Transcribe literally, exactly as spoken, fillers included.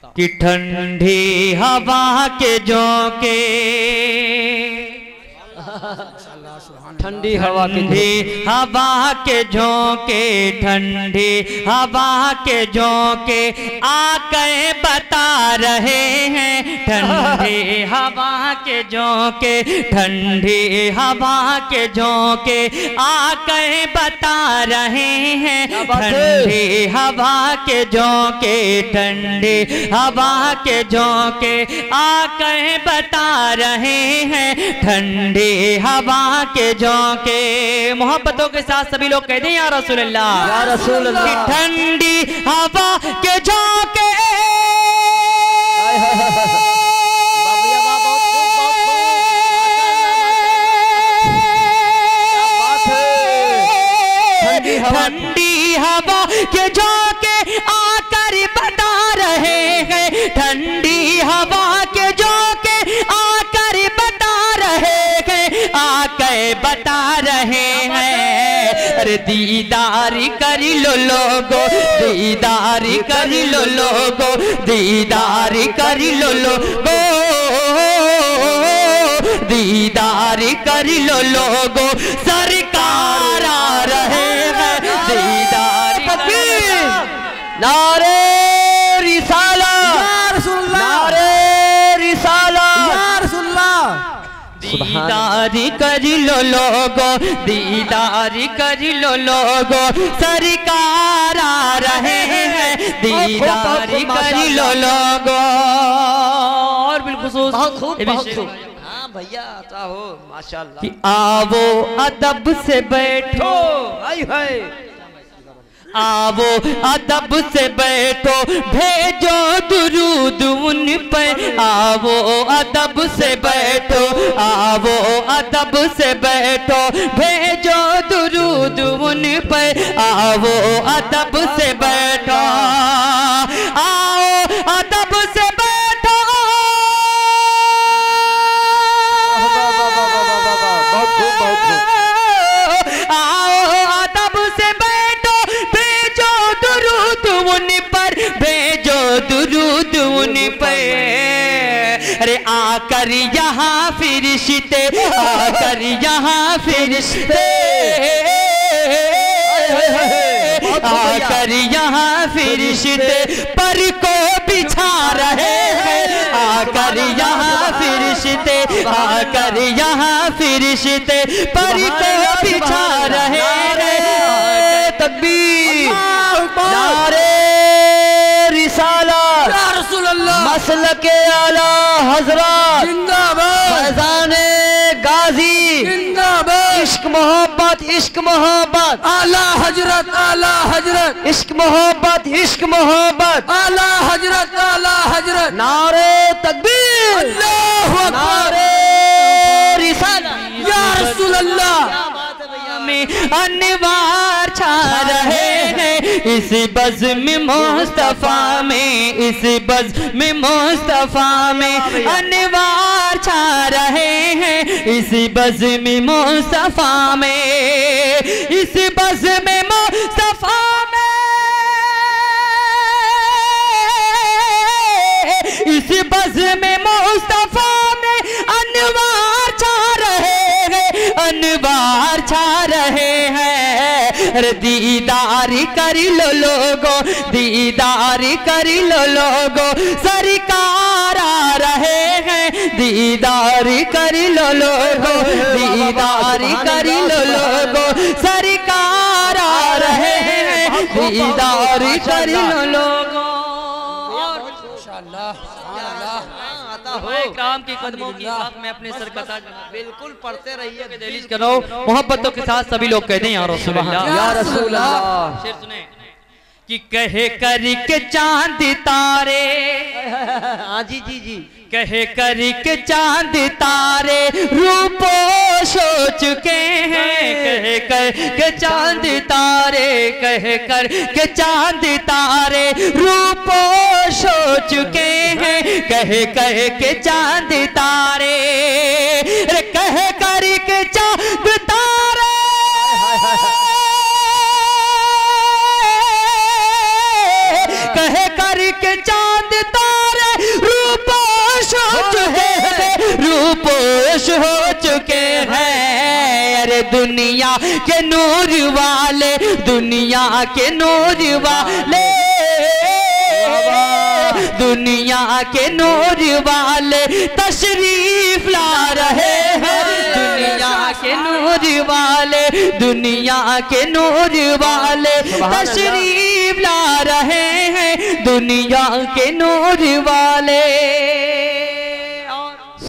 कि ठंडी हवा के झोंके, ठंडी हवा ठंडी हवा के झोंके, ठंडी हवा के झोंके आके बता रहे हैं। ठंडी हवा के झोंके, ठंडी हवा के झोंके आके बता रहे हैं। ठंडी हवा के झोंके, ठंडी हवा के झोंके आके बता रहे हैं। ठंडी हवा के झोंके। मोहब्बतों के साथ सभी लोग कहते हैं या रसूल अल्लाह, या रसूल अल्लाह। ठंडी हवा के झोंके, ठंडी हवा के झोंके आकर बता रहे हैं। ठंडी हवा के झोंके आकर बता रहे हैं, आकर बता रहे हैं। अरे दीदार कर लो लोगो, दीदार कर लो लोगो, दीदार कर लो लोगो, दीदार कर लो लोगो, सरकार आ रहे हैं। दीदार नारे रिसाला, नारे रिसाला, दीदार कर लो लोगो, दीदार कर लो लोगो, सरकार आ रहे हैं। दीदार कर लो लोगो। और बिलखुसूस हाँ भैया आता हो माशाल्लाह कि आवो अदब से बैठो, आई है आवो अदब से बैठो, भेजो दुरूद उन पर। आवो अदब से बैठो, आवो अदब से बैठो, भेजो दुरूद उन पर। आवो अदब से बैठो, आओ अदब से बैठो, आओ अदब से बैठो, भेजो दुरूद उन पर, भेजो दुरूद उन पर। अरे आकर यहाँ फिरिश्ते, आकर यहाँ फिरिश्ते, आकर यहाँ फिरिश्ते पर को बिछा रहे हैं। आकर यहाँ फिरिश्ते, आकर यहाँ फिरिश्ते पर को बिछा रहे हैं। तकबीर, नारे रिसाला, या रसूल अल्लाह, मसलके आला हजरत जिंदाबाद, फैजाने गाजी जिंदाबाद, इश्क मोहब्बत, इश्क मोहब्बत, आला हजरत, आला हजरत, इश्क मोहब्बत, इश्क मोहब्बत, आला हजरत, आला हजरत। नारे तकबीर, अल्लाहु अकबर, नारे रिसाला, या रसूल अल्लाह। में अनवार छा रहे हैं। इस बज़्म मुस्तफा में, इस बज़्म मुस्तफा में अनवार छा रहे हैं। इस बज़्म मुस्तफा में, इस बज़्म मुस्तफा में, इस बज़्म मुस्तफा में अनवार छा रहे हैं, अनवार छा रहे हैं। अरे दीदार कर लो लोगो, दीदार कर लो लोगो, सरकार आ रहे हैं। दीदार कर लो लोगो, दीदार कर लो लोगो, सरकार आ रहे हैं। दीदार कर लो लोगो। इकराम के कदमों की बात मैं अपने सर कता बिल्कुल पढ़ते रहिए, दहलीज करो। मोहब्बतों के साथ सभी लोग कहते हैं या रसूल अल्लाह, या रसूल अल्लाह। शेर सुने कि कहे कर के चांद तारे, हाँ जी जी जी, कहे कर के चांद तारे रूपोश हो चुके हैं। कहे कर के चांद तारे, कहे कर के चांद तारे रूपोश हो चुके हैं। कहे कहे के चांद तारे, रे कहे कर के चांद तारे, कहे कर के चांद चांद तारे रूपोश हो चुके हैं, रूपोश हो चुके हैं। अरे दुनिया के नूर वाले, दुनिया के नूर वाले, दुनिया के नूर वाले तशरीफ ला रहे हैं। दुनिया के नूर वाले, दुनिया के नूर वाले तशरीफ ला रहे हैं, दुनिया के नूर वाले।